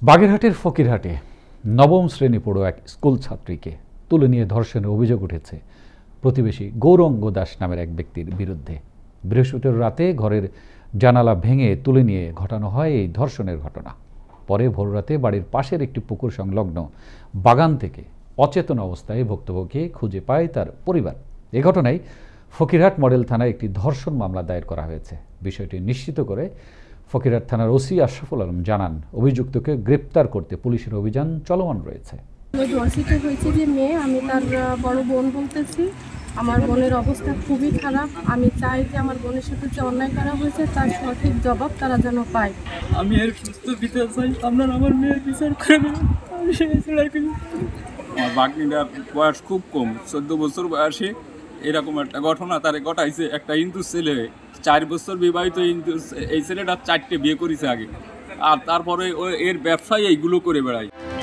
বাগেরহাটের ফকিরহাটে নবম শ্রেণী পড়ো এক স্কুল ছাত্রীকে তুলে নিয়ে ধর্ষণের অভিযোগ উঠেছে প্রতিবেশী গৌরঙ্গ দাস নামের এক ব্যক্তির বিরুদ্ধে। বৃহস্পতিবার রাতে ঘরের জানালা ভেঙে তুলে নিয়ে ঘটানো হয় এই ধর্ষণের ঘটনা। পরে ভোররাতে বাড়ির পাশের একটি পুকুর সংলগ্ন বাগান থেকে অচেতন অবস্থায় ভুক্তভোগীকে খুঁজে পায় তার পরিবার। এ ঘটনায় ফকিরহাট মডেল থানায় একটি ধর্ষণ মামলা দায়ের করা হয়েছে। বিষয়টি নিশ্চিত করে ফকিরহাট থানার ওসি আশরাফুল আলম জানান, অভিযুক্তকে গ্রেপ্তার করতে পুলিশের অভিযান চলমান রয়েছে। ধর্ষিত হয়েছে যে মেয়ে, আমি তার বড় বোন বলতেছি। আমার বোনের অবস্থা খুবই খারাপ। আমি চাই যে আমার বোনের সাথে যে অন্যায় করা হয়েছে তার সঠিক জবাব তারা যেন পায়। আমি এর সুস্থ বিচার চাই, আপনারা আমার মেয়ের বিচার করে দেবেন। আমার বাগনিটার বয়স খুব কম, 14 বছর বয়সে এরকম একটা ঘটনা তারে ঘটাইছে। একটা হিন্দু ছেলে, 4 বছর বিবাহিত হিন্দু, এই ছেলেটা 4টে বিয়ে করেছে আগে, আর তারপরে এর ব্যবসায় এইগুলো করে বেড়ায়।